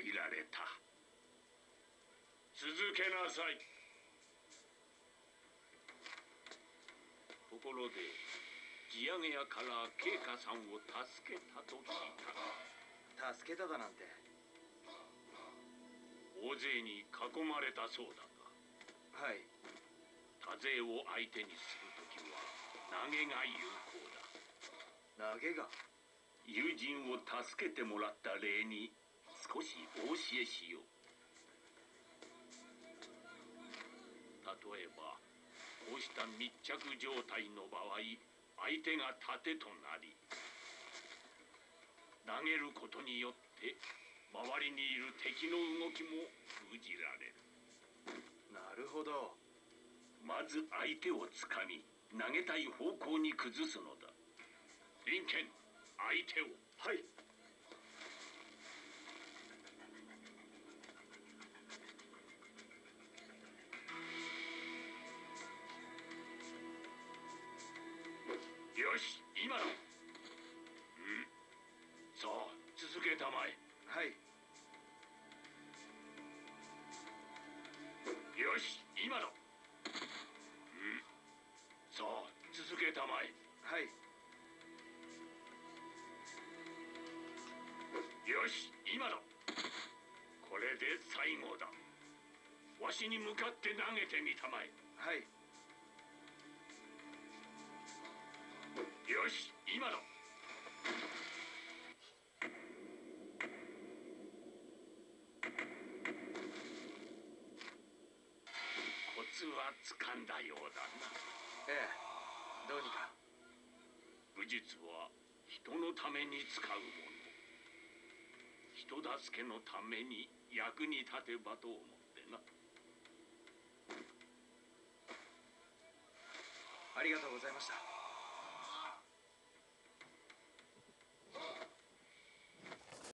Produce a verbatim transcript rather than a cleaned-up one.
いられた。続けなさい。ところで地上げ屋から慶香さんを助けたと聞いた。助けただなんて。 大勢に囲まれたそうだが。はい。 多勢を相手にするときは投げが有効だ。投げが？ 友人を助けてもらった礼に少しお教えしよう。例えばこうした密着状態の場合、相手が盾となり、投げることによって周りにいる敵の動きも封じられる。 なるほど。 まず相手をつかみ、投げたい方向に崩すのだ。リンケン、相手を。 はい。 よし、今だ。うん。さあ、続けたまえ。 はい。 よし、今だ。うん。さあ、続けたまえ。 はい。 よし、今だ。これで最後だ。わしに向かって投げてみたまえ。 はい。 よし、今だ。コツは掴んだようだな。 ええ、どうにか。 武術は人のために使うもの。人助けのために役に立てばと思ってな。 ありがとうございました。